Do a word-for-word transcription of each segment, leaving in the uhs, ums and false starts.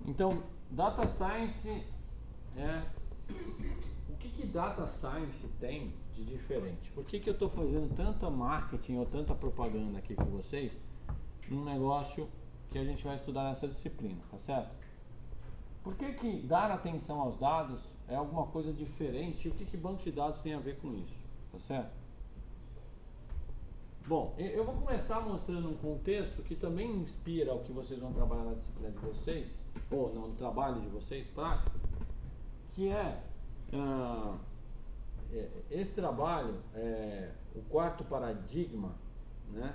Então, Data Science é... O que que Data Science tem de diferente? Por que que eu estou fazendo tanta marketing ou tanta propaganda aqui com vocês num negócio que a gente vai estudar nessa disciplina, tá certo? Por que que dar atenção aos dados é alguma coisa diferente e o que que banco de dados tem a ver com isso, tá certo? Bom, eu vou começar mostrando um contexto que também inspira o que vocês vão trabalhar na disciplina de vocês, ou no trabalho de vocês, prático, que é, ah, esse trabalho, é, o quarto paradigma, né,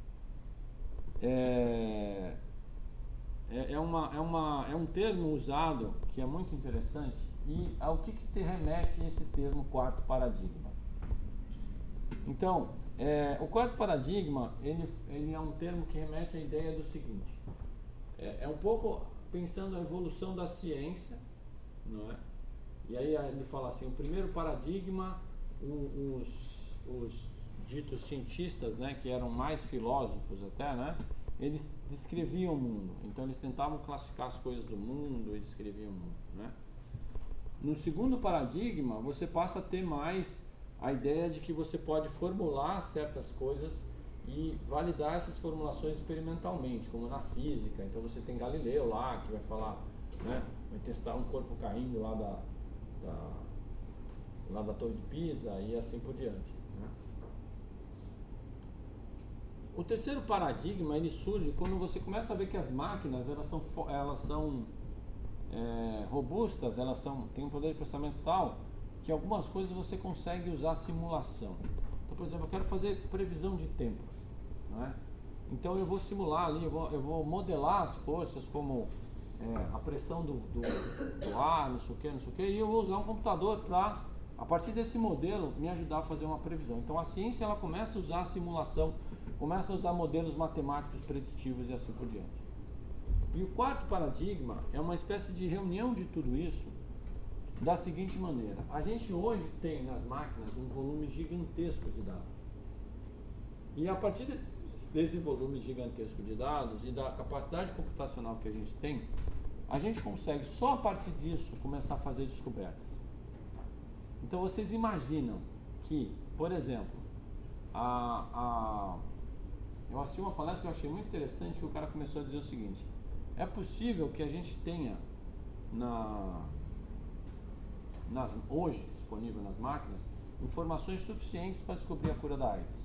é, é, é, uma, é, uma, é um termo usado que é muito interessante, e ao que, que te remete esse termo quarto paradigma? Então, É, o quarto paradigma, ele, ele é um termo que remete à ideia do seguinte, é, é um pouco pensando a evolução da ciência, não é? E aí ele fala assim, o primeiro paradigma, o, os, os ditos cientistas, né, que eram mais filósofos até, né, eles descreviam o mundo, então eles tentavam classificar as coisas do mundo e descreviam o mundo, né? No segundo paradigma, você passa a ter mais a ideia de que você pode formular certas coisas e validar essas formulações experimentalmente, como na física. Então você tem Galileu lá, que vai falar, né, vai testar um corpo caindo lá da, da, lá da Torre de Pisa e assim por diante, né? O terceiro paradigma, ele surge quando você começa a ver que as máquinas, elas são, elas são é, robustas, elas são, têm um poder de processamento tal que algumas coisas você consegue usar simulação. Então, por exemplo, eu quero fazer previsão de tempo, não é? Então eu vou simular ali, eu vou, eu vou modelar as forças como é, a pressão do, do, do ar, não sei o que, não sei o que, e eu vou usar um computador para, a partir desse modelo, me ajudar a fazer uma previsão. Então a ciência, ela começa a usar a simulação, começa a usar modelos matemáticos preditivos e assim por diante. E o quarto paradigma é uma espécie de reunião de tudo isso da seguinte maneira: a gente hoje tem nas máquinas um volume gigantesco de dados, e a partir desse, desse volume gigantesco de dados e da capacidade computacional que a gente tem, a gente consegue só a partir disso começar a fazer descobertas. Então vocês imaginam que, por exemplo, a, a, eu assisti uma palestra que eu achei muito interessante, que o cara começou a dizer o seguinte: é possível que a gente tenha na Nas, hoje disponível nas máquinas, informações suficientes para descobrir a cura da AIDS.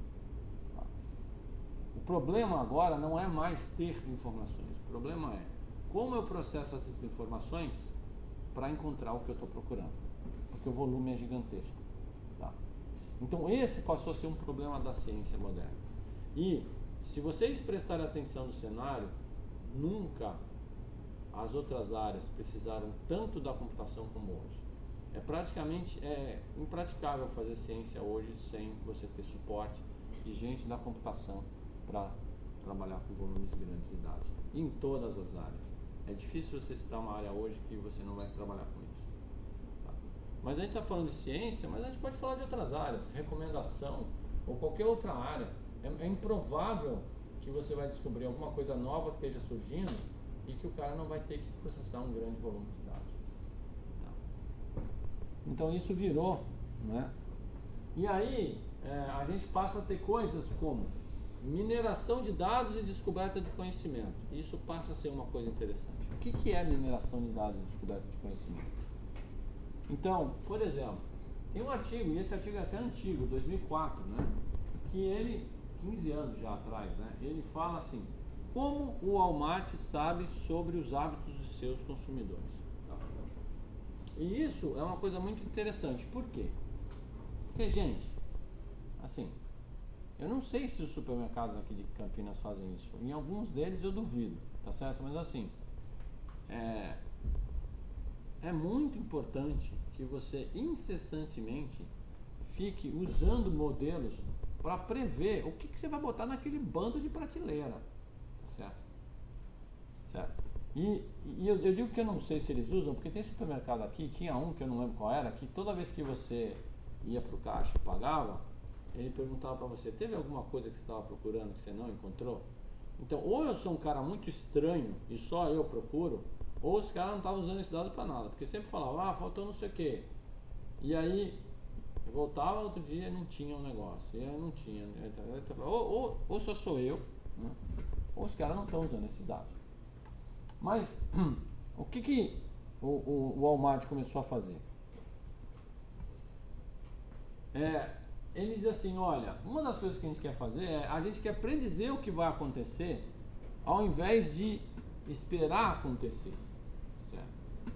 O problema agora não é mais ter informações, o problema é como eu processo essas informações para encontrar o que eu estou procurando, porque o volume é gigantesco, tá? Então esse passou a ser um problema da ciência moderna. E se vocês prestarem atenção no cenário, nunca as outras áreas precisaram tanto da computação como hoje. É praticamente é impraticável fazer ciência hoje sem você ter suporte de gente da computação para trabalhar com volumes grandes de dados, em todas as áreas. É difícil você citar uma área hoje que você não vai trabalhar com isso, tá? Mas a gente está falando de ciência, mas a gente pode falar de outras áreas, recomendação ou qualquer outra área. É, é improvável que você vai descobrir alguma coisa nova que esteja surgindo e que o cara não vai ter que processar um grande volume de dados. Então isso virou, né? E aí é, a gente passa a ter coisas como mineração de dados e descoberta de conhecimento. Isso passa a ser uma coisa interessante. O que, que é mineração de dados e descoberta de conhecimento? Então, por exemplo, tem um artigo, e esse artigo é até antigo, dois mil e quatro, né? Que ele, quinze anos já atrás, né? Ele fala assim: como o Walmart sabe sobre os hábitos de seus consumidores? E isso é uma coisa muito interessante. Por quê? Porque, gente, assim, eu não sei se os supermercados aqui de Campinas fazem isso. Em alguns deles eu duvido, tá certo? Mas assim, é, é muito importante que você incessantemente fique usando modelos para prever o que, que você vai botar naquele bando de prateleira, tá certo? Certo? E, e eu, eu digo que eu não sei se eles usam, porque tem supermercado aqui, tinha um que eu não lembro qual era, que toda vez que você ia para o caixa e pagava, ele perguntava para você: teve alguma coisa que você estava procurando que você não encontrou? Então, ou eu sou um cara muito estranho e só eu procuro, ou os caras não estavam usando esse dado para nada, porque sempre falavam, ah, faltou não sei o que, e aí voltava outro dia e não tinha um negócio, e aí não tinha, ou, ou, ou só sou eu, né? Ou os caras não estão usando esse dado. Mas o que, que o, o, o Walmart começou a fazer? É, ele diz assim, olha, uma das coisas que a gente quer fazer é, a gente quer predizer o que vai acontecer, ao invés de esperar acontecer. Certo?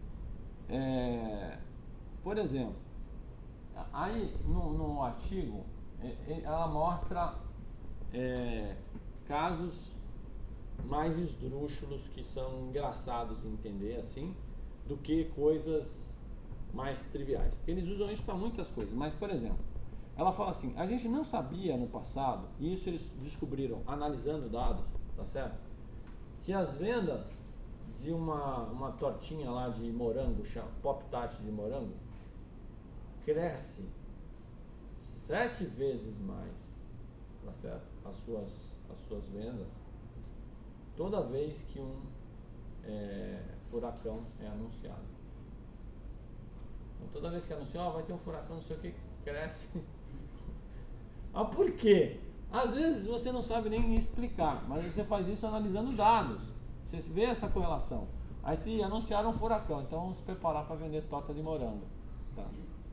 É, por exemplo, aí no, no artigo, ela mostra é, casos mais esdrúxulos, que são engraçados de entender assim, do que coisas mais triviais. Porque eles usam isso para muitas coisas, mas por exemplo, ela fala assim, a gente não sabia no passado, e isso eles descobriram analisando dados, tá certo? Que as vendas de uma, uma tortinha lá de morango, Pop Tart de morango, cresce sete vezes mais, tá certo? As suas, as suas vendas, toda vez que um é, furacão é anunciado. Então, toda vez que anunciam, oh, vai ter um furacão, não sei o que, cresce. Ah, por quê? Às vezes você não sabe nem explicar, mas você faz isso analisando dados. Você vê essa correlação. Aí se anunciaram um furacão, então vamos se preparar para vender torta de morango. Tá.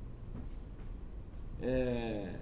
É...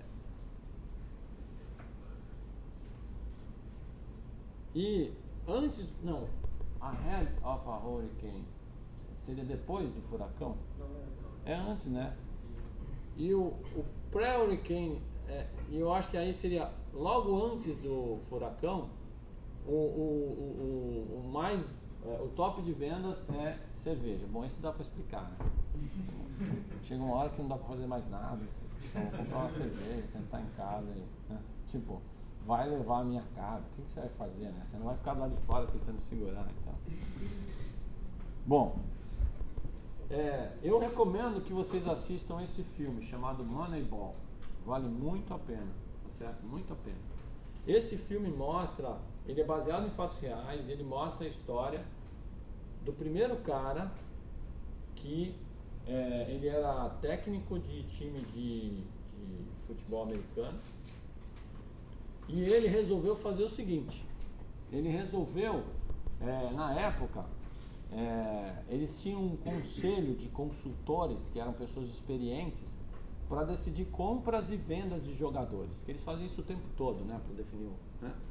E antes, não, ahead of a hurricane, seria depois do furacão? É antes, né? E o, o pré-hurricane, é, e eu acho que aí seria logo antes do furacão, o, o, o, o mais, é, o top de vendas é cerveja. Bom, isso dá para explicar, né? Chega uma hora que não dá para fazer mais nada, você comprar uma cerveja, sentar em casa, e, né? Tipo, vai levar a minha casa, o que, que você vai fazer, né? Você não vai ficar do lado de fora tentando segurar, então. Bom, é, eu recomendo que vocês assistam esse filme chamado Moneyball. Vale muito a pena, tá certo? Muito a pena. Esse filme mostra, ele é baseado em fatos reais, ele mostra a história do primeiro cara que é, ele era técnico de time de, de futebol americano. E ele resolveu fazer o seguinte, ele resolveu, é, na época, é, eles tinham um conselho de consultores, que eram pessoas experientes, para decidir compras e vendas de jogadores, que eles faziam isso o tempo todo, né, para definir o... Né?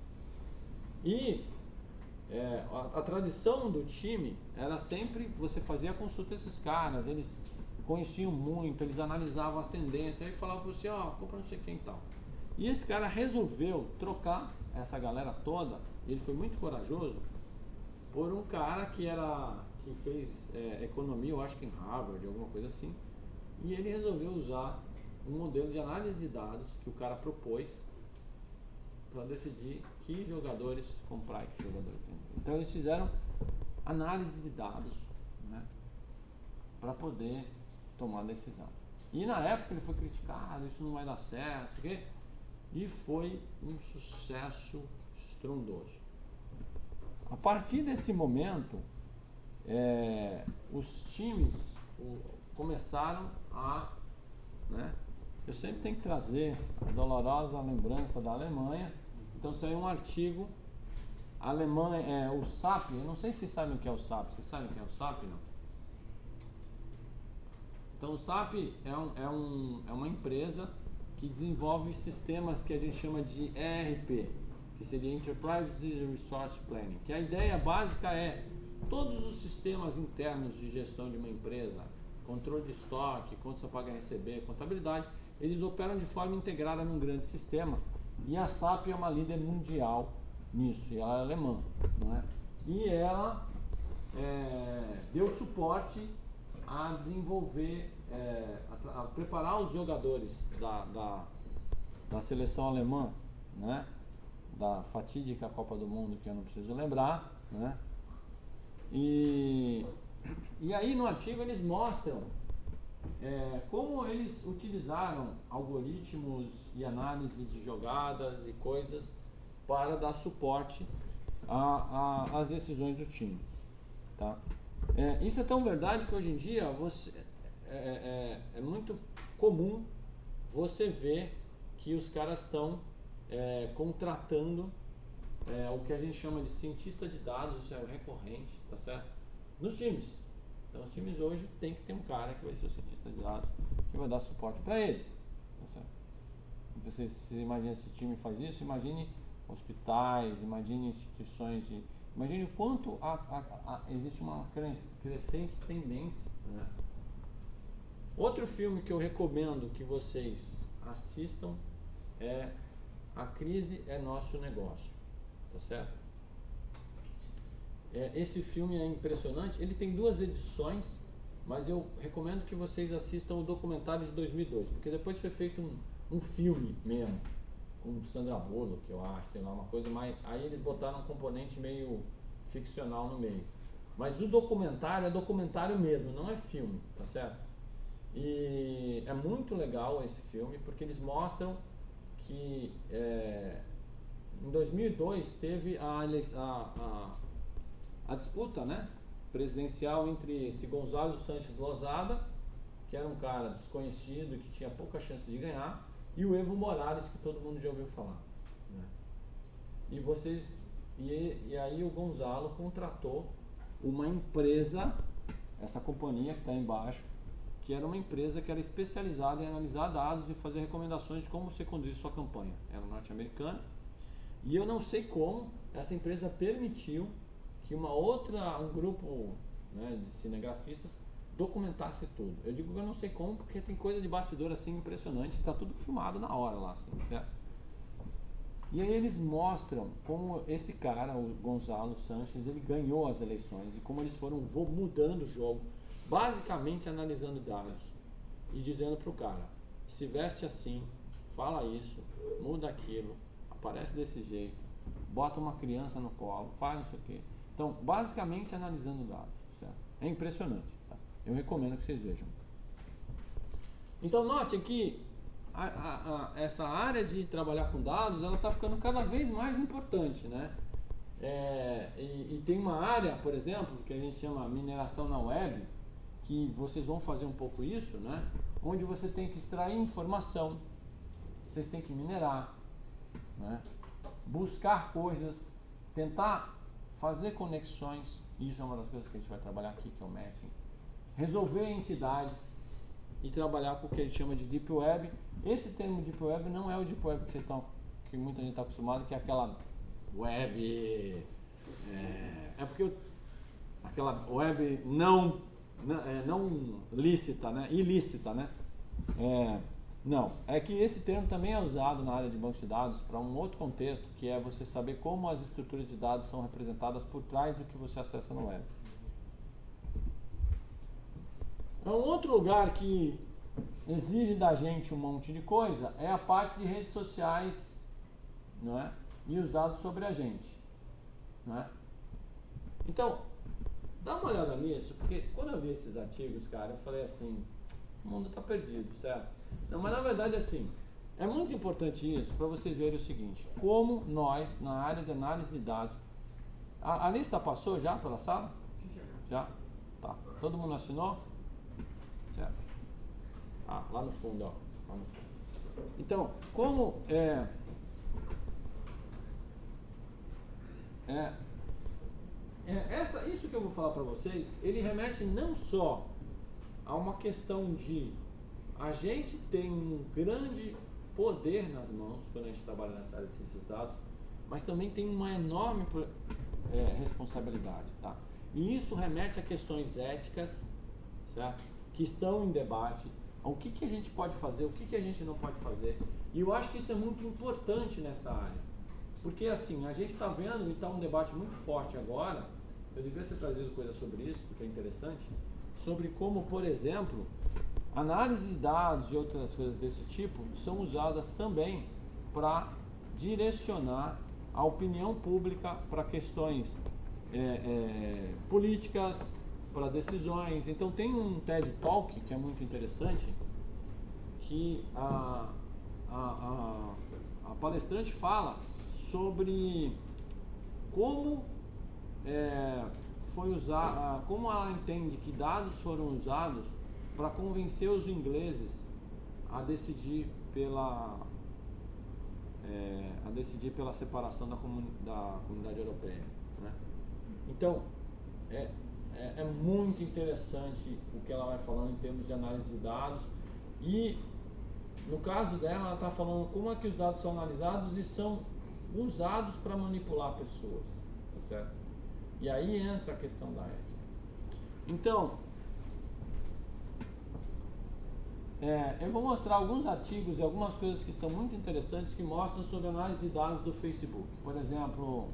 E é, a, a tradição do time era sempre, você fazia a consulta desses caras, eles conheciam muito, eles analisavam as tendências, aí falavam para você, ó, oh, compra não sei quem e tal. E esse cara resolveu trocar essa galera toda, ele foi muito corajoso, por um cara que era que fez é, economia, eu acho que em Harvard, alguma coisa assim, e ele resolveu usar um modelo de análise de dados que o cara propôs para decidir que jogadores comprar e que jogadores vender. Então eles fizeram análise de dados, né, para poder tomar decisão. E na época ele foi criticado, isso não vai dar certo, quê? E foi um sucesso estrondoso. A partir desse momento, é, os times o, começaram a... Né, eu sempre tenho que trazer a dolorosa lembrança da Alemanha. Então saiu um artigo, a Alemanha, é, o S A P, eu não sei se vocês sabem o que é o S A P, vocês sabem o que é o S A P, não? Então o S A P é, um, é, um, é uma empresa que desenvolve sistemas que a gente chama de E R P, que seria Enterprise Resource Planning, que a ideia básica é todos os sistemas internos de gestão de uma empresa, controle de estoque, contas a pagar e receber, contabilidade, eles operam de forma integrada num grande sistema, e a S A P é uma líder mundial nisso, e ela é alemã, não é? E ela é, deu suporte a desenvolver, é, a, a preparar os jogadores da, da, da seleção alemã, né, da fatídica Copa do Mundo, que eu não preciso lembrar, né, e, e aí no artigo eles mostram é, como eles utilizaram algoritmos e análise de jogadas e coisas para dar suporte às decisões do time. Tá? É, isso é tão verdade que hoje em dia você, é, é, é muito comum você ver que os caras estão é, contratando é, o que a gente chama de cientista de dados, isso é recorrente, tá certo? Nos times. Então os times hoje tem que ter um cara que vai ser o cientista de dados, que vai dar suporte para eles, tá certo? Você se imagina se o time faz isso, imagine hospitais, imagine instituições, de, imagine o quanto a, a, a, existe uma crescente tendência, né? Outro filme que eu recomendo que vocês assistam é A Crise é Nosso Negócio, tá certo? É, esse filme é impressionante, ele tem duas edições, mas eu recomendo que vocês assistam o documentário de dois mil e dois, porque depois foi feito um, um filme mesmo, com Sandra Bullock, que eu acho, sei lá, uma coisa mais... Aí eles botaram um componente meio ficcional no meio. Mas o documentário é documentário mesmo, não é filme, tá certo? E é muito legal esse filme, porque eles mostram que é, em dois mil e dois teve a, a, a, a disputa, né, presidencial entre esse Gonzalo Sanches Lozada, que era um cara desconhecido e que tinha pouca chance de ganhar, e o Evo Morales, que todo mundo já ouviu falar, né? E vocês e, e aí o Gonzalo contratou uma empresa, essa companhia que está embaixo, que era uma empresa que era especializada em analisar dados e fazer recomendações de como você conduz sua campanha. Era norte-americana. E eu não sei como essa empresa permitiu que uma outra, um grupo, né, de cinegrafistas documentasse tudo. Eu digo que eu não sei como, porque tem coisa de bastidor assim impressionante, está tudo filmado na hora lá, assim, certo? E aí eles mostram como esse cara, o Gonzalo Sanches, ele ganhou as eleições e como eles foram mudando o jogo, basicamente analisando dados e dizendo para o cara, se veste assim, fala isso, muda aquilo, aparece desse jeito, bota uma criança no colo, faz isso aqui. Então, basicamente analisando dados, certo? É impressionante, tá? Eu recomendo que vocês vejam. Então, notem que a, a, a, essa área de trabalhar com dados, ela está ficando cada vez mais importante, né? É, e, e tem uma área, por exemplo, que a gente chama mineração na web, que vocês vão fazer um pouco isso, né? Onde você tem que extrair informação, vocês têm que minerar, né? Buscar coisas, tentar fazer conexões, isso é uma das coisas que a gente vai trabalhar aqui, que é o matching, resolver entidades e trabalhar com o que a gente chama de Deep Web. Esse termo Deep Web não é o Deep Web que vocês estão, que muita gente está acostumado, que é aquela web, é, é porque eu, aquela web não, não, é, não lícita, né? Ilícita, né? É, não, é que esse termo também é usado na área de bancos de dados para um outro contexto, que é você saber como as estruturas de dados são representadas por trás do que você acessa no web. Um outro lugar que exige da gente um monte de coisa é a parte de redes sociais, não é? E os dados sobre a gente, não é? Então, dá uma olhada nisso, porque quando eu vi esses artigos, cara, eu falei assim, o mundo está perdido, certo? Não, mas na verdade, assim, é muito importante isso para vocês verem o seguinte, como nós, na área de análise de dados, a, a lista passou já pela sala? Sim, senhor. Já? Tá. Todo mundo assinou? Certo. Ah, lá no fundo, ó. Lá no fundo. Então, como é, é, é essa, isso que eu vou falar para vocês, ele remete não só a uma questão de a gente tem um grande poder nas mãos quando a gente trabalha nessa área de ciência de dados, mas também tem uma enorme é, responsabilidade, tá? E isso remete a questões éticas, certo? Que estão em debate, o que, que a gente pode fazer, o que, que a gente não pode fazer. E eu acho que isso é muito importante nessa área, porque assim, a gente está vendo e está um debate muito forte agora, eu devia ter trazido coisa sobre isso, porque é interessante, sobre como, por exemplo, análise de dados e outras coisas desse tipo são usadas também para direcionar a opinião pública para questões é, é, políticas, para decisões. Então tem um TED Talk que é muito interessante, que a, a, a, a palestrante fala sobre como é, foi usar, como ela entende que dados foram usados para convencer os ingleses a decidir pela é, a decidir pela separação da, comuni da comunidade europeia, né? Então é, é, é muito interessante o que ela vai falando em termos de análise de dados, e no caso dela ela está falando como é que os dados são analisados e são usados para manipular pessoas, tá certo? E aí entra a questão da ética. Então, é, eu vou mostrar alguns artigos e algumas coisas que são muito interessantes que mostram sobre análise de dados do Facebook. Por exemplo,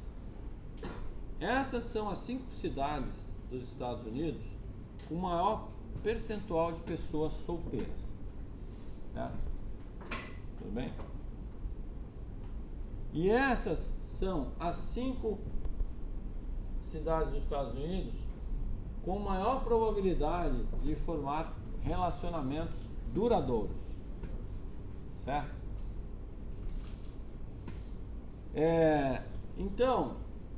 essas são as cinco cidades dos Estados Unidos com o maior percentual de pessoas solteiras, certo? Tudo bem? E essas são as cinco cidades dos Estados Unidos com maior probabilidade de formar relacionamentos duradouros, certo? É, então,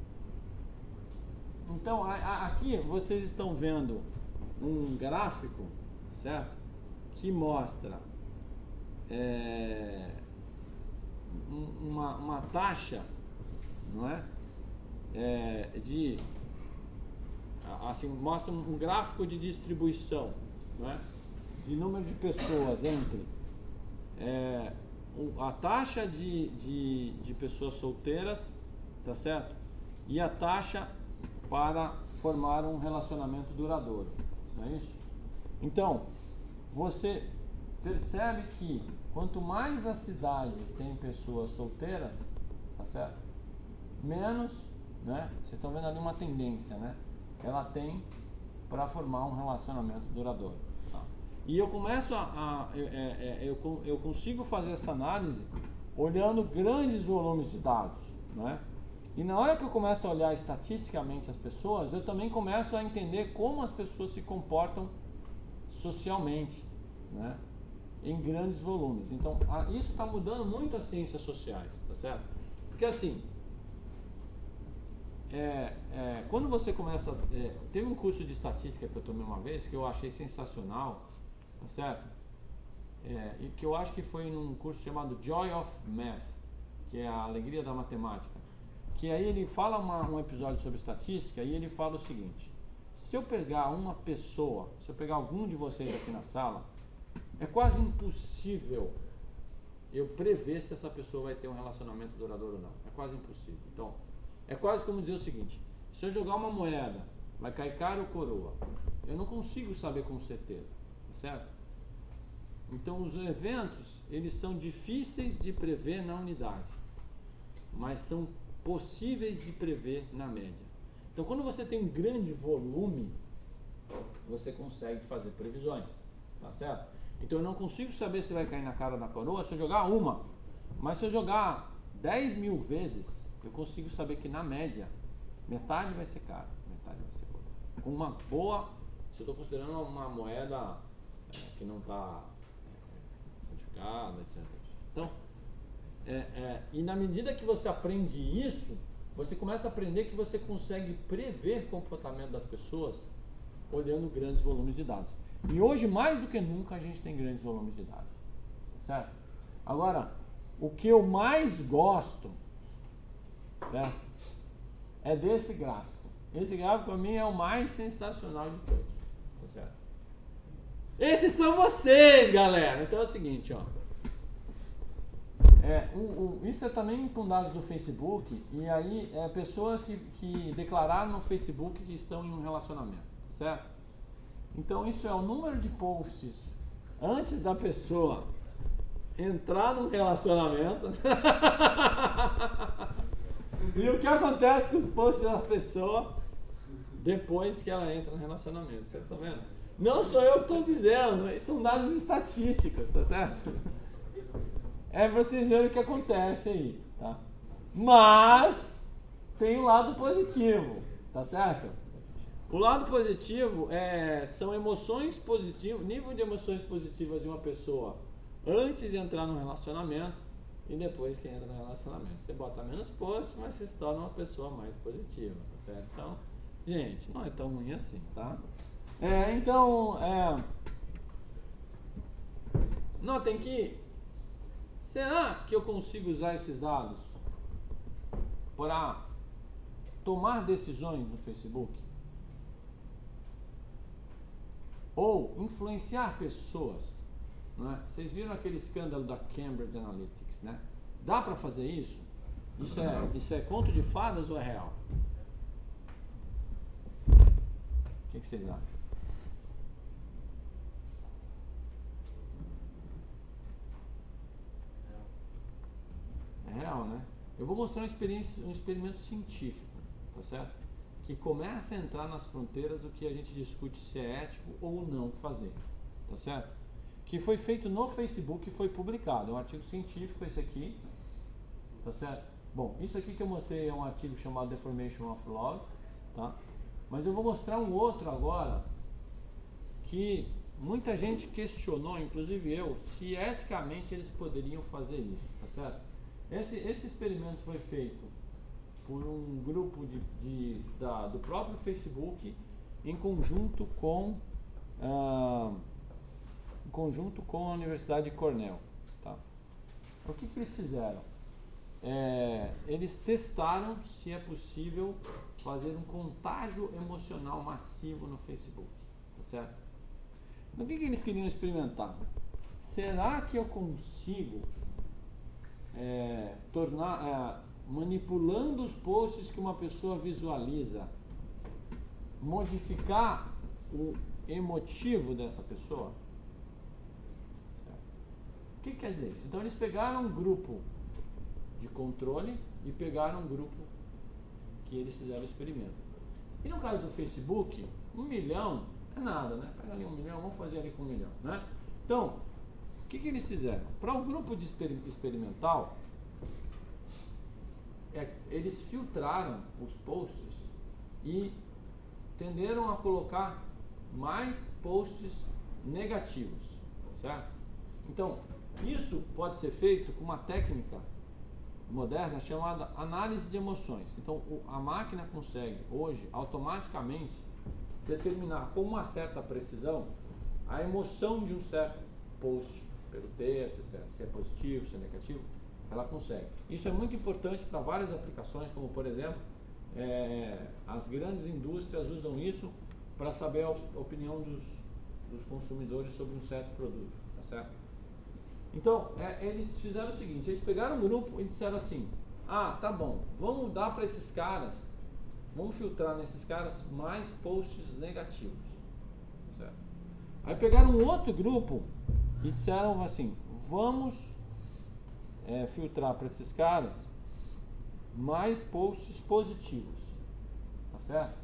então a, a, aqui vocês estão vendo um gráfico, certo? Que mostra é, uma, uma taxa, não é? É, de assim, mostra um gráfico de distribuição, não é? De número de pessoas entre é, a taxa de, de, de pessoas solteiras, tá certo? E a taxa para formar um relacionamento duradouro, não é isso? Então, você percebe que quanto mais a cidade tem pessoas solteiras, tá certo? Menos, né? Vocês estão vendo ali uma tendência, né? Ela tem para formar um relacionamento duradouro. Tá? E eu começo a, a eu, é, eu, eu consigo fazer essa análise olhando grandes volumes de dados, né? E na hora que eu começo a olhar estatisticamente as pessoas, eu também começo a entender como as pessoas se comportam socialmente, né? Em grandes volumes. Então, a, isso está mudando muito as ciências sociais, tá certo? Porque assim, É, é, quando você começa, é, teve um curso de estatística que eu tomei uma vez que eu achei sensacional, tá certo? É, e que eu acho que foi num curso chamado Joy of Math, que é a alegria da matemática, que aí ele fala uma, um episódio sobre estatística e ele fala o seguinte: se eu pegar uma pessoa, se eu pegar algum de vocês aqui na sala, é quase impossível eu prever se essa pessoa vai ter um relacionamento duradouro ou não, é quase impossível. Então, é quase como dizer o seguinte: se eu jogar uma moeda, vai cair cara ou coroa? Eu não consigo saber com certeza, tá certo? Então os eventos, eles são difíceis de prever na unidade, mas são possíveis de prever na média. Então quando você tem um grande volume, você consegue fazer previsões, tá certo? Então eu não consigo saber se vai cair na cara ou na coroa se eu jogar uma, mas se eu jogar dez mil vezes, eu consigo saber que na média, metade vai ser cara, metade vai ser coroa. Com uma boa, se eu estou considerando uma moeda é, que não está é, modificada, etcétera. Então, é, é, e na medida que você aprende isso, você começa a aprender que você consegue prever o comportamento das pessoas olhando grandes volumes de dados. E hoje, mais do que nunca, a gente tem grandes volumes de dados, certo? Agora, o que eu mais gosto, certo, é desse gráfico. Esse gráfico para mim é o mais sensacional de todos, tá certo? Esses são vocês, galera. Então é o seguinte, ó. É, um, um, isso é também com dados do Facebook, e aí é pessoas que, que declararam no Facebook que estão em um relacionamento, certo? Então isso é o número de posts antes da pessoa entrar num relacionamento e o que acontece com os posts da pessoa depois que ela entra no relacionamento. Você tá vendo? Não sou eu que estou dizendo, isso são dados estatísticos, tá certo? É pra vocês verem o que acontece aí, tá? Mas tem um lado positivo, tá certo? O lado positivo é, são emoções positivas, nível de emoções positivas de uma pessoa antes de entrar no relacionamento e depois que entra no relacionamento. Você bota menos posts, mas você se torna uma pessoa mais positiva, tá certo? Então, Gente, não é tão ruim assim, tá? É, então, é, notem que, será que eu consigo usar esses dados para tomar decisões no Facebook? Ou influenciar pessoas? Não é? Vocês viram aquele escândalo da Cambridge Analytics, né? Dá para fazer isso? Isso é, isso é conto de fadas ou é real? O que, que vocês acham? É real, né? Eu vou mostrar uma experiência, um experimento científico, tá certo? Que começa a entrar nas fronteiras do que a gente discute se é ético ou não fazer, tá certo? Que foi feito no Facebook e foi publicado. É um artigo científico esse aqui, tá certo? Bom, isso aqui que eu mostrei é um artigo chamado Deformation of Love, tá? Mas eu vou mostrar um outro agora que muita gente questionou, inclusive eu, se eticamente eles poderiam fazer isso, tá certo? Esse, esse experimento foi feito por um grupo de, de, da, do próprio Facebook em conjunto com ah, em conjunto com a Universidade de Cornell, tá? O que, que eles fizeram? É, eles testaram se é possível fazer um contágio emocional massivo no Facebook, tá certo? O que, que eles queriam experimentar? Será que eu consigo é, tornar, é, manipulando os posts que uma pessoa visualiza, modificar o emotivo dessa pessoa? Certo? O que, que quer dizer isso? Então eles pegaram um grupo de controle e pegaram um grupo que eles fizeram o experimento. E no caso do Facebook, um milhão é nada, né? Pega ali um milhão, vamos fazer ali com um milhão, né? Então, o que, que eles fizeram? Para o um grupo de exper experimental, é, eles filtraram os posts e tenderam a colocar mais posts negativos, certo? Então, isso pode ser feito com uma técnica moderna chamada análise de emoções. Então, a máquina consegue hoje automaticamente determinar com uma certa precisão a emoção de um certo post pelo texto, certo? Se é positivo, se é negativo, ela consegue. Isso é muito importante para várias aplicações, como por exemplo, é, as grandes indústrias usam isso para saber a opinião dos, dos consumidores sobre um certo produto, tá certo? Então, é, eles fizeram o seguinte, eles pegaram um grupo e disseram assim, ah, tá bom, vamos dar para esses caras, vamos filtrar nesses caras mais posts negativos, certo? Aí pegaram um outro grupo e disseram assim, vamos é, filtrar para esses caras mais posts positivos, tá certo?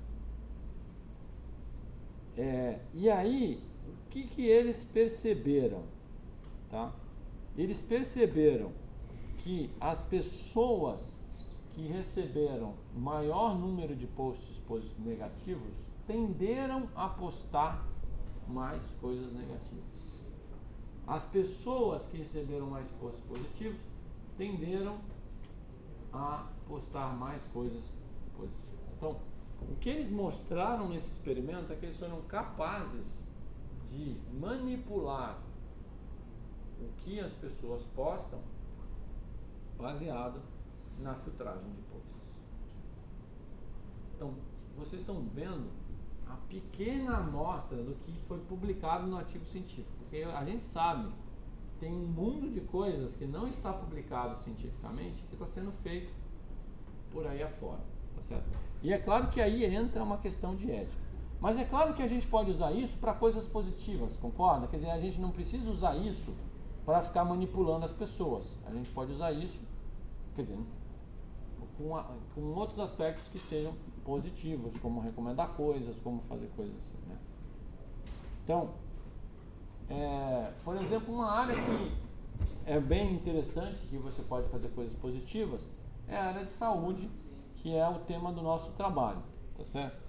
É, e aí, o que que eles perceberam, tá? Eles perceberam que as pessoas que receberam maior número de posts negativos tenderam a postar mais coisas negativas. As pessoas que receberam mais posts positivos tenderam a postar mais coisas positivas. Então, o que eles mostraram nesse experimento é que eles foram capazes de manipular o que as pessoas postam baseado na filtragem de posts. Então, vocês estão vendo a pequena amostra do que foi publicado no artigo científico, porque a gente sabe que tem um mundo de coisas que não está publicado cientificamente que está sendo feito por aí afora, tá certo? E é claro que aí entra uma questão de ética. Mas é claro que a gente pode usar isso para coisas positivas, concorda? Quer dizer, a gente não precisa usar isso para ficar manipulando as pessoas. A gente pode usar isso, quer dizer, com, a, com outros aspectos que sejam positivos, como recomendar coisas, como fazer coisas assim, né? Então, é, por exemplo, uma área que é bem interessante, que você pode fazer coisas positivas, é a área de saúde, que é o tema do nosso trabalho, tá certo?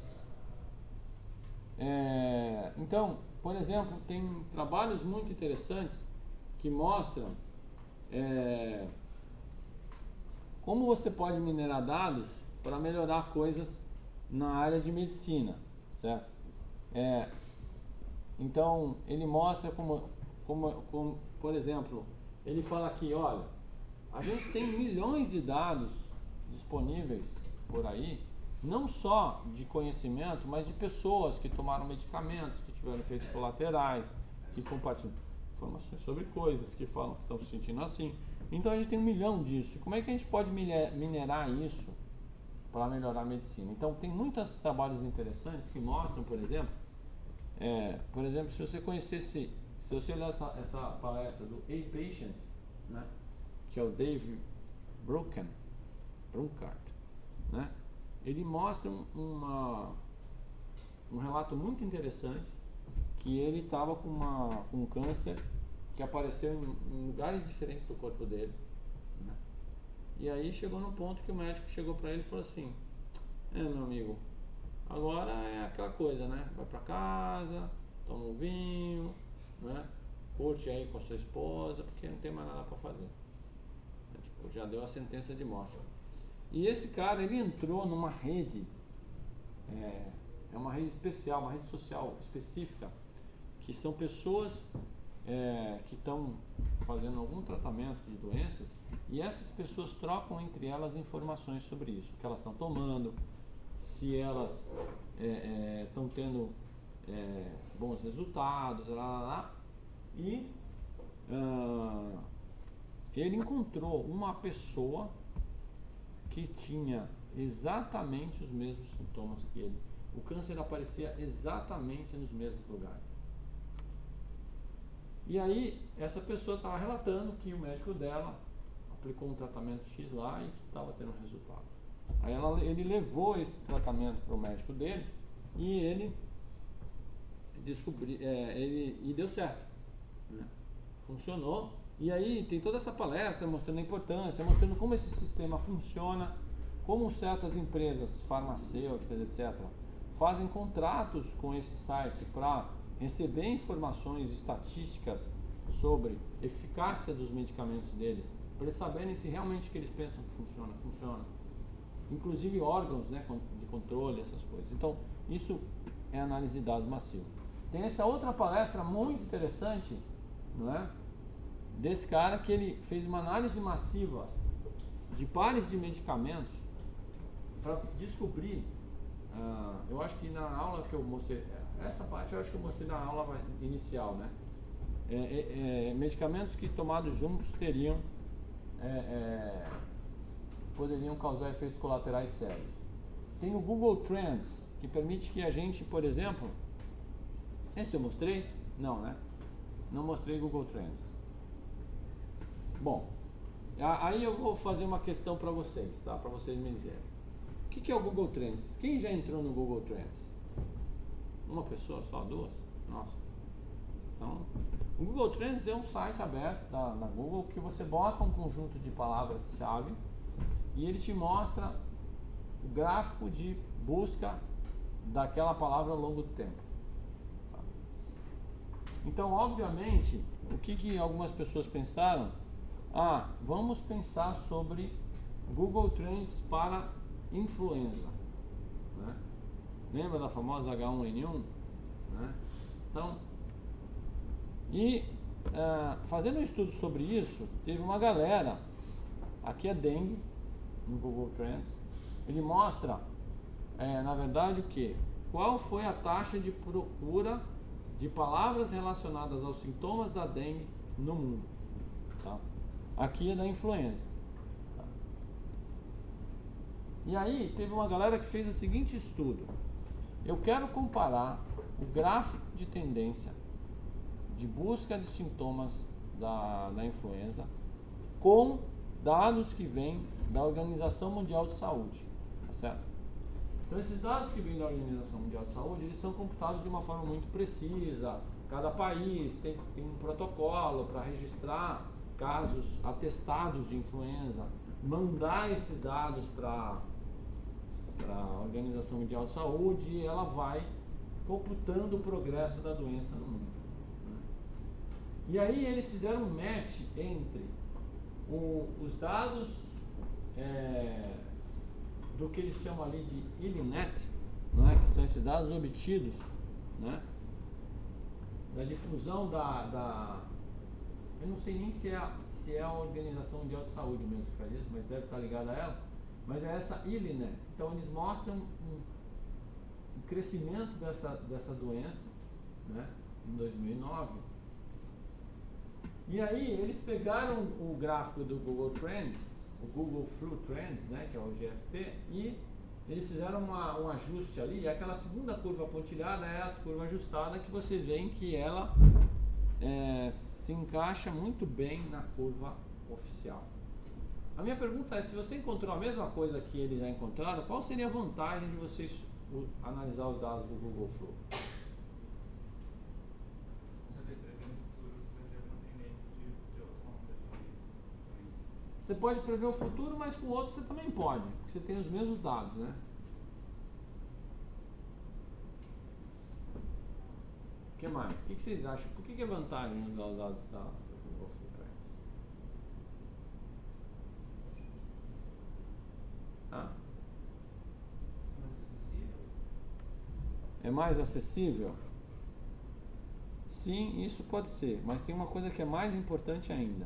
É, então, por exemplo, tem trabalhos muito interessantes que mostram é, como você pode minerar dados para melhorar coisas na área de medicina, certo? É, então, ele mostra como, como, como, por exemplo, ele fala aqui, olha, a gente tem milhões de dados disponíveis por aí, não só de conhecimento, mas de pessoas que tomaram medicamentos, que tiveram efeitos colaterais, que compartilham informações sobre coisas, que falam que estão se sentindo assim. Então a gente tem um milhão disso. Como é que a gente pode minerar isso para melhorar a medicina? Então tem muitos trabalhos interessantes que mostram, por exemplo, é, por exemplo, se você conhecesse, se você olhar essa, essa palestra do A-Patient, né, que é o Dave Brucken, Brunkart, né, ele mostra um, uma, um relato muito interessante que ele estava com, uma, com um câncer que apareceu em, em lugares diferentes do corpo dele, né? E aí chegou num ponto que o médico chegou para ele e falou assim, é, meu amigo, agora é aquela coisa, né? Vai para casa, toma um vinho, né? Curte aí com a sua esposa, porque não tem mais nada para fazer. É, tipo, já deu a sentença de morte. E esse cara, ele entrou numa rede, é, é uma rede especial, uma rede social específica, que são pessoas é, que estão fazendo algum tratamento de doenças, e essas pessoas trocam entre elas informações sobre isso, o que elas estão tomando, se elas estão é, é, tendo é, bons resultados, lá, lá, lá. E uh, ele encontrou uma pessoa que tinha exatamente os mesmos sintomas que ele. O câncer aparecia exatamente nos mesmos lugares. E aí, essa pessoa estava relatando que o médico dela aplicou um tratamento X lá e que estava tendo resultado. Aí ela, ele levou esse tratamento para o médico dele e ele descobriu, é, ele, e deu certo, né? Funcionou. E aí tem toda essa palestra mostrando a importância, mostrando como esse sistema funciona, como certas empresas farmacêuticas, etcétera, fazem contratos com esse site para receber informações estatísticas sobre eficácia dos medicamentos deles, para eles saberem se realmente o que eles pensam que funciona, funciona. Inclusive órgãos, né, de controle, essas coisas. Então, isso é análise de dados massiva. Tem essa outra palestra muito interessante, não é? Desse cara que ele fez uma análise massiva de pares de medicamentos para descobrir, uh, eu acho que na aula que eu mostrei, essa parte eu acho que eu mostrei na aula inicial, né? É, é, é, medicamentos que tomados juntos teriam, é, é, poderiam causar efeitos colaterais sérios. Tem o Google Trends, que permite que a gente, por exemplo, esse eu mostrei? Não, né? Não mostrei Google Trends. Bom, aí eu vou fazer uma questão para vocês, tá? Para vocês me dizerem. O que, que é o Google Trends? Quem já entrou no Google Trends? Uma pessoa só? Duas? Nossa. Então, o Google Trends é um site aberto da, na Google que você bota um conjunto de palavras-chave e ele te mostra o gráfico de busca daquela palavra ao longo do tempo. Tá? Então, obviamente, o que, que algumas pessoas pensaram? Ah, vamos pensar sobre Google Trends para influenza, né? Lembra da famosa H um N um? Né? Então, e uh, fazendo um estudo sobre isso, teve uma galera, aqui é dengue, no Google Trends, ele mostra, é, na verdade, o que? Qual foi a taxa de procura de palavras relacionadas aos sintomas da dengue no mundo? Tá? Aqui é da influenza. Tá? E aí, teve uma galera que fez o seguinte estudo. Eu quero comparar o gráfico de tendência de busca de sintomas da, da influenza com dados que vêm da Organização Mundial de Saúde, tá certo? Então esses dados que vêm da Organização Mundial de Saúde, eles são computados de uma forma muito precisa. Cada país tem, tem um protocolo para registrar casos atestados de influenza, mandar esses dados para a Organização Mundial de Saúde e ela vai computando o progresso da doença no mundo. E aí eles fizeram um match entre o, os dados é, do que eles chamam ali de ILNET, não é? Que são esses dados obtidos, né? Da difusão da, da... Eu não sei nem se é, a, se é a Organização Mundial de Saúde mesmo que faz isso, mas deve estar ligada a ela. Mas é essa I L I net. Então eles mostram um, um crescimento dessa, dessa doença, né? Em dois mil e nove. E aí eles pegaram o gráfico do Google Trends, o Google Flu Trends, né, que é o G F T, e eles fizeram uma, um ajuste ali, e aquela segunda curva pontilhada é a curva ajustada que você vê em que ela é, se encaixa muito bem na curva oficial. A minha pergunta é, se você encontrou a mesma coisa que eles já encontraram, qual seria a vantagem de vocês analisar os dados do Google Flu? Você pode prever o futuro, mas com o outro você também pode, porque você tem os mesmos dados, né? O que mais? O que vocês acham? Por que é vantagem usar os dados da Google Flu Trends? Ah. Mais acessível? É mais acessível? Sim, isso pode ser, mas tem uma coisa que é mais importante ainda.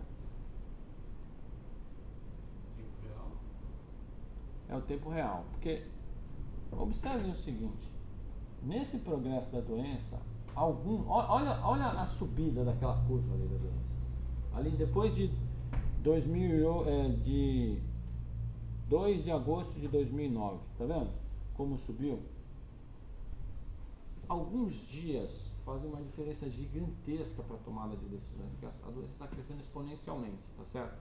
É o tempo real, porque observem o seguinte, nesse progresso da doença, algum, olha, olha a subida daquela curva ali da doença, ali depois de, dois mil, é, de dois de agosto de dois mil e nove, tá vendo como subiu? Alguns dias fazem uma diferença gigantesca para a tomada de decisões, porque a doença está crescendo exponencialmente, tá certo?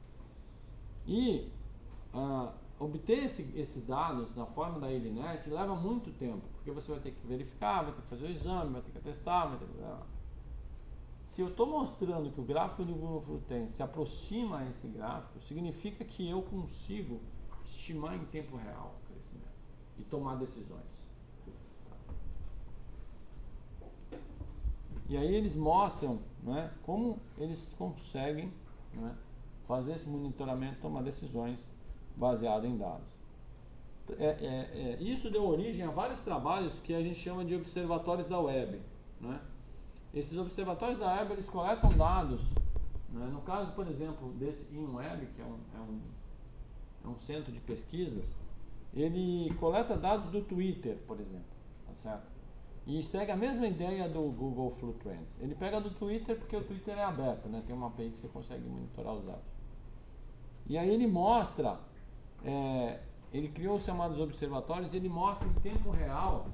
E ah, obter esse, esses dados na forma da I L I net leva muito tempo, porque você vai ter que verificar, vai ter que fazer o exame, vai ter que testar, vai ter que... Se eu estou mostrando que o gráfico do Google Flu Trends se aproxima a esse gráfico, significa que eu consigo estimar em tempo real o crescimento e tomar decisões. E aí eles mostram, né, como eles conseguem, né, fazer esse monitoramento, tomar decisões baseado em dados. É, é, é, isso deu origem a vários trabalhos que a gente chama de observatórios da web, né? Esses observatórios da web, eles coletam dados, né? No caso, por exemplo, desse InWeb, que é um, é, um, é um centro de pesquisas, ele coleta dados do Twitter, por exemplo, tá certo? E segue a mesma ideia do Google Flu Trends. Ele pega do Twitter porque o Twitter é aberto, né? Tem uma A P I que você consegue monitorar os dados. E aí ele mostra... É, ele criou os chamados observatórios e ele mostra em tempo real,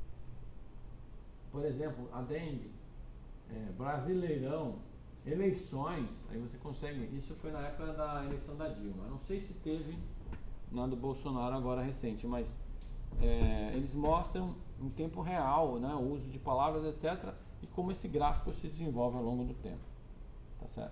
por exemplo, a dengue, é, Brasileirão, eleições, aí você consegue, isso foi na época da eleição da Dilma, eu não sei se teve na do Bolsonaro agora recente, mas é, eles mostram em tempo real, né, o uso de palavras, etcétera, e como esse gráfico se desenvolve ao longo do tempo, tá certo?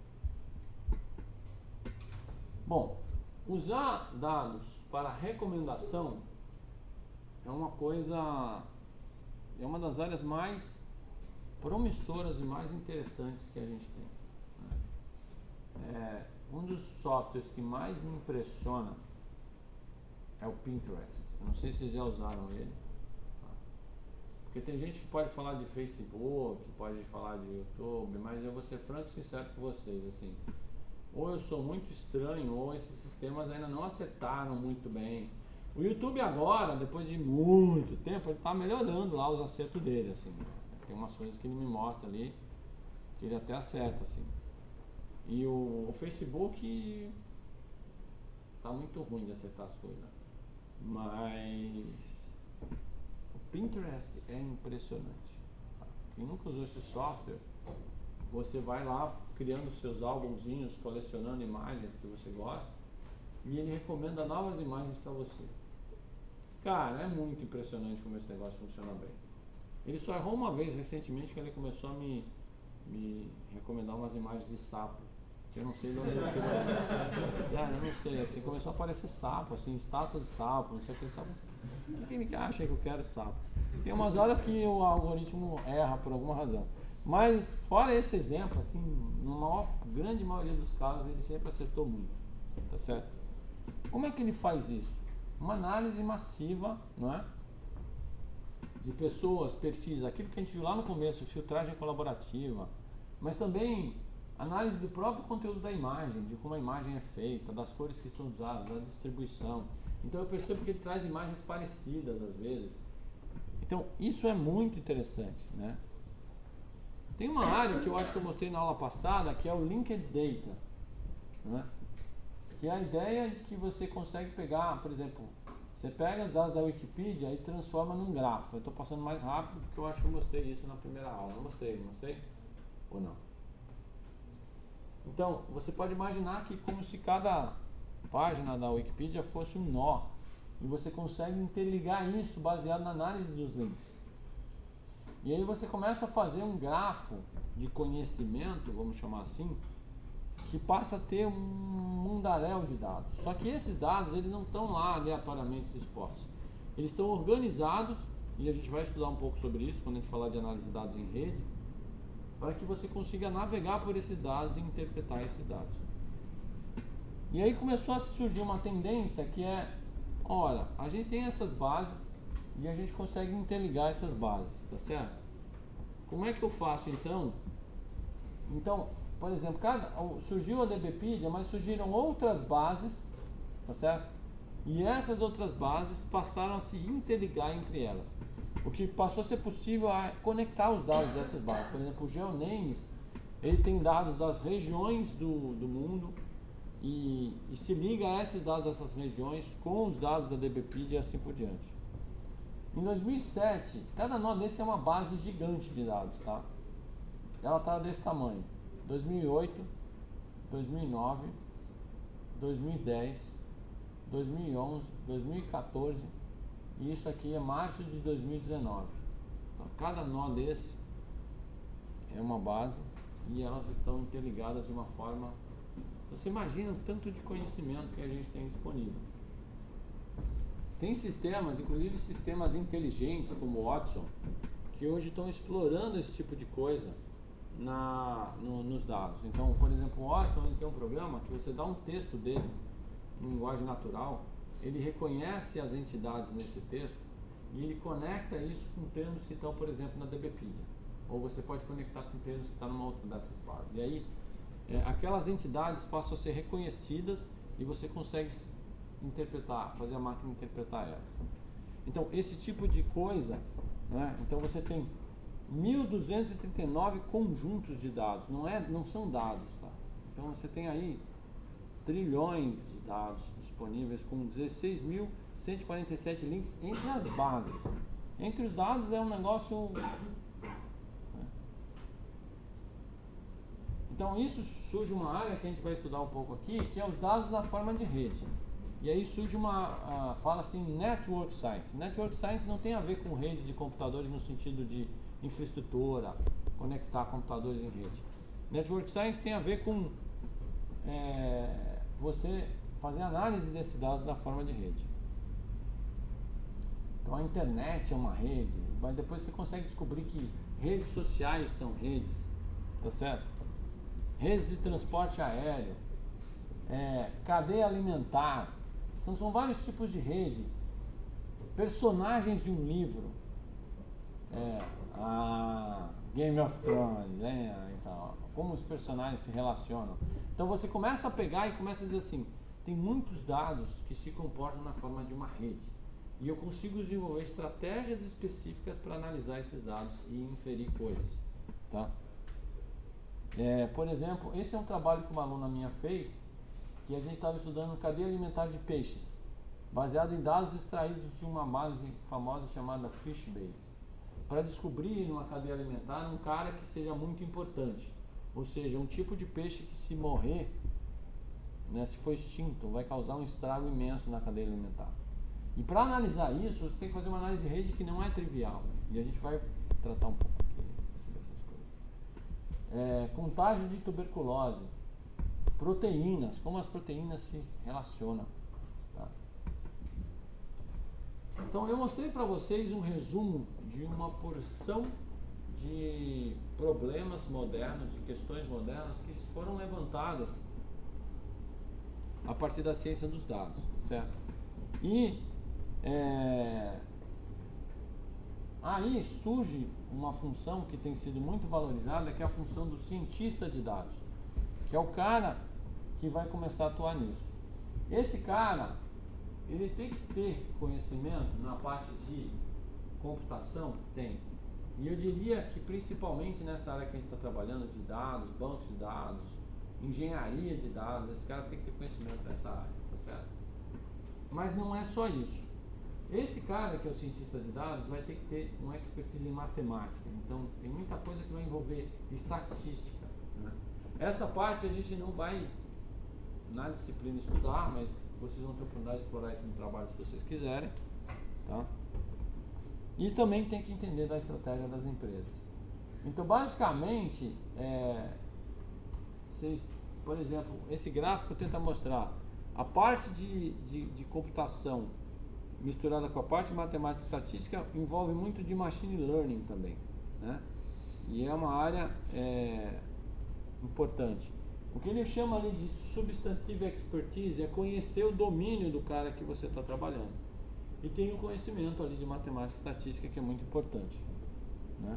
Bom, usar dados para recomendação é uma coisa, é uma das áreas mais promissoras e mais interessantes que a gente tem, né? É, um dos softwares que mais me impressiona é o Pinterest. Eu não sei se vocês já usaram ele, tá? Porque tem gente que pode falar de Facebook, pode falar de YouTube, mas eu vou ser franco e sincero com vocês, assim, ou eu sou muito estranho, ou esses sistemas ainda não acertaram muito bem. O YouTube agora, depois de muito tempo, ele está melhorando lá os acertos dele, assim. Tem umas coisas que ele me mostra ali, que ele até acerta, assim. E o, o Facebook está muito ruim de acertar as coisas. Mas o Pinterest é impressionante. Quem nunca usou esse software, você vai lá criando seus álbumzinhos, colecionando imagens que você gosta, e ele recomenda novas imagens para você. Cara, é muito impressionante como esse negócio funciona bem. Ele só errou uma vez recentemente, que ele começou a me, me recomendar umas imagens de sapo. Eu não sei de onde ele tirou. Sério, eu não sei. Assim, começou a aparecer sapo, assim, estátua de sapo, não sei o que sapo. O que ele acha que eu quero sapo? Tem umas horas que o algoritmo erra por alguma razão. Mas, fora esse exemplo, assim, na maior, grande maioria dos casos, ele sempre acertou muito, tá certo? Como é que ele faz isso? Uma análise massiva, não é? de pessoas, perfis, aquilo que a gente viu lá no começo, filtragem colaborativa, mas também análise do próprio conteúdo da imagem, de como a imagem é feita, das cores que são usadas, da distribuição. Então eu percebo que ele traz imagens parecidas às vezes. Então isso é muito interessante, né? Tem uma área que eu acho que eu mostrei na aula passada, que é o Linked Data, né? Que é a ideia de que você consegue pegar, por exemplo, você pega os dados da Wikipedia e transforma num grafo. Eu estou passando mais rápido porque eu acho que eu mostrei isso na primeira aula. Não mostrei, não mostrei? Ou não? Então, você pode imaginar que como se cada página da Wikipedia fosse um nó. E você consegue interligar isso baseado na análise dos links. E aí você começa a fazer um grafo de conhecimento, vamos chamar assim, que passa a ter um mundaréu de dados. Só que esses dados, eles não estão lá aleatoriamente dispostos. Eles estão organizados, e a gente vai estudar um pouco sobre isso quando a gente falar de análise de dados em rede, para que você consiga navegar por esses dados e interpretar esses dados. E aí começou a surgir uma tendência que é, ora, a gente tem essas bases e a gente consegue interligar essas bases, tá certo? Como é que eu faço então? Então, por exemplo, cada, surgiu a DBpedia, mas surgiram outras bases, tá certo? E essas outras bases passaram a se interligar entre elas. O que passou a ser possível é conectar os dados dessas bases. Por exemplo, o GeoNames, ele tem dados das regiões do, do mundo e, e se liga a esses dados dessas regiões com os dados da DBpedia e assim por diante. Em dois mil e sete, cada nó desse é uma base gigante de dados, tá? Ela está desse tamanho. dois mil e oito, dois mil e nove, dois mil e dez, dois mil e onze, dois mil e quatorze e isso aqui é março de dois mil e dezenove. Então, cada nó desse é uma base e elas estão interligadas de uma forma... Você imagina o tanto de conhecimento que a gente tem disponível. Tem sistemas, inclusive sistemas inteligentes como o Watson, que hoje estão explorando esse tipo de coisa na, no, nos dados. Então, por exemplo, o Watson ele tem um programa que você dá um texto dele em linguagem natural, ele reconhece as entidades nesse texto e ele conecta isso com termos que estão, por exemplo, na DBpedia. Ou você pode conectar com termos que estão numa outra dessas bases. E aí, é, aquelas entidades passam a ser reconhecidas e você consegue interpretar, fazer a máquina interpretar elas. Então, esse tipo de coisa, né? Então você tem mil duzentos e trinta e nove conjuntos de dados, não, é, não são dados, tá? Então você tem aí trilhões de dados disponíveis com dezesseis mil cento e quarenta e sete links entre as bases. Entre os dados é um negócio... Né? Então isso surge uma área que a gente vai estudar um pouco aqui, que é os dados na forma de rede. E aí surge uma, uh, fala assim, Network Science. Network Science não tem a ver com redes de computadores no sentido de infraestrutura, conectar computadores em rede. Network Science tem a ver com é, você fazer análise desses dados na forma de rede. Então a internet é uma rede, mas depois você consegue descobrir que redes sociais são redes, tá certo? Redes de transporte aéreo, é, cadeia alimentar, são, são vários tipos de rede, personagens de um livro, é, a Game of Thrones, né? Então, como os personagens se relacionam. Então você começa a pegar e começa a dizer assim, tem muitos dados que se comportam na forma de uma rede. E eu consigo desenvolver estratégias específicas para analisar esses dados e inferir coisas, tá? É, por exemplo, esse é um trabalho que uma aluna minha fez, que a gente estava estudando cadeia alimentar de peixes, baseado em dados extraídos de uma base famosa chamada Fishbase, para descobrir numa cadeia alimentar um cara que seja muito importante, ou seja, um tipo de peixe que se morrer, né, se for extinto, vai causar um estrago imenso na cadeia alimentar. E para analisar isso, você tem que fazer uma análise de rede que não é trivial, e a gente vai tratar um pouco aqui sobre essas coisas. É, contágio de tuberculose, proteínas, como as proteínas se relacionam. Tá? Então eu mostrei para vocês um resumo de uma porção de problemas modernos, de questões modernas que foram levantadas a partir da ciência dos dados, certo? E é, Aí surge uma função que tem sido muito valorizada, que é a função do cientista de dados, que é o cara que vai começar a atuar nisso. Esse cara, ele tem que ter conhecimento na parte de computação? Tem. E eu diria que principalmente nessa área que a gente está trabalhando, de dados, bancos de dados, engenharia de dados, esse cara tem que ter conhecimento dessa área, tá certo? Mas não é só isso. Esse cara que é o cientista de dados vai ter que ter uma expertise em matemática. Então tem muita coisa que vai envolver estatística, né? Essa parte a gente não vai na disciplina estudar, mas vocês vão ter oportunidade de explorar isso no trabalho se vocês quiserem, tá? E também tem que entender da estratégia das empresas. Então basicamente, é, vocês, por exemplo, esse gráfico tenta mostrar a parte de, de, de computação misturada com a parte de matemática e estatística, envolve muito de machine learning também, né? E é uma área é, importante. O que ele chama ali de substantive expertise é conhecer o domínio do cara que você está trabalhando. E tem um conhecimento ali de matemática e estatística que é muito importante, né?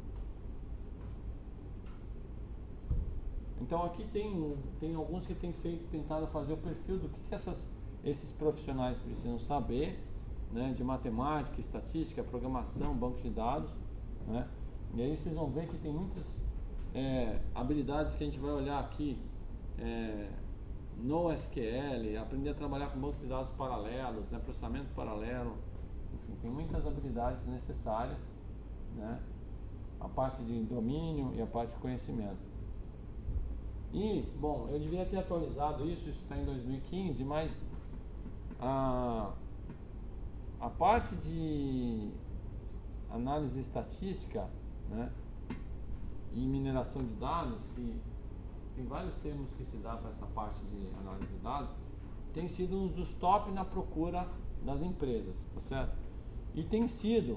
Então aqui tem, tem alguns que têm feito, tentado fazer o perfil do que, que essas, esses profissionais precisam saber, né, de matemática, estatística, programação, banco de dados, né? E aí vocês vão ver que tem muitas é, habilidades que a gente vai olhar aqui, é, no S Q L, aprender a trabalhar com bancos de dados paralelos, né, processamento paralelo, enfim, tem muitas habilidades necessárias, né? A parte de domínio e a parte de conhecimento. E, bom, eu devia ter atualizado isso, isso está em dois mil e quinze, mas a, a parte de análise estatística, né, e mineração de dados, que tem vários termos que se dá para essa parte de análise de dados, tem sido um dos top na procura das empresas, tá certo? E tem sido,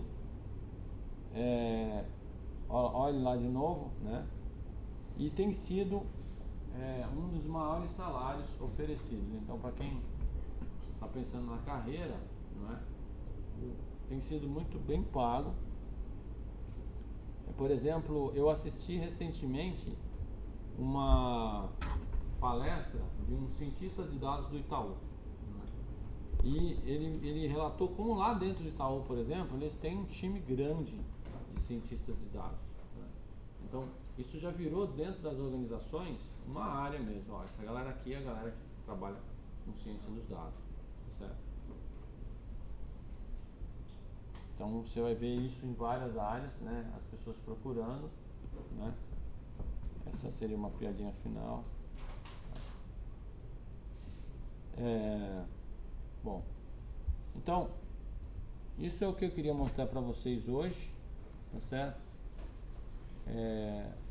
é, olhe lá de novo, né? E tem sido é, um dos maiores salários oferecidos. Então, para quem está pensando na carreira, não é? Tem sido muito bem pago. Por exemplo, eu assisti recentemente uma palestra de um cientista de dados do Itaú, né? E ele, ele relatou como lá dentro do Itaú, por exemplo, eles têm um time grande de cientistas de dados, né? Então, isso já virou dentro das organizações uma área mesmo. Ó, essa galera aqui é a galera que trabalha com ciência dos dados, tá certo? Então você vai ver isso em várias áreas, né? As pessoas procurando, né? Essa seria uma piadinha final. É, bom, então isso é o que eu queria mostrar para vocês hoje, tá certo? É,